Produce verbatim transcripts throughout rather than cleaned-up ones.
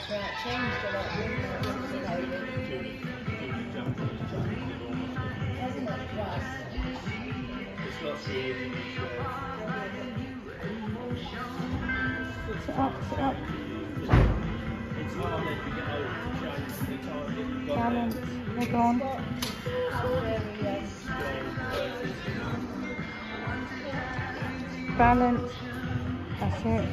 Yeah, it changed a lot, didn't it? You know, hasn't it, just? It's not really Sit up, sit up. It's hard as you get older to change the time that you've got. Balance. Hold on. Balance. That's it.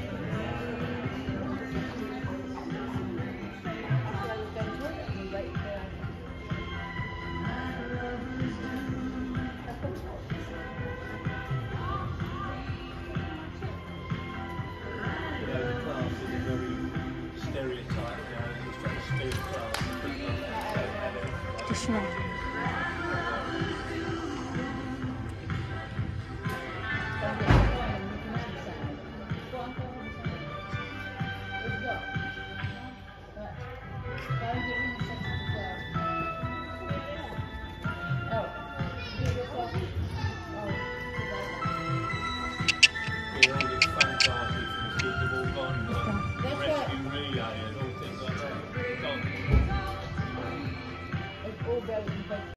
Stereotype, you know, it's got a stereotype. Just now.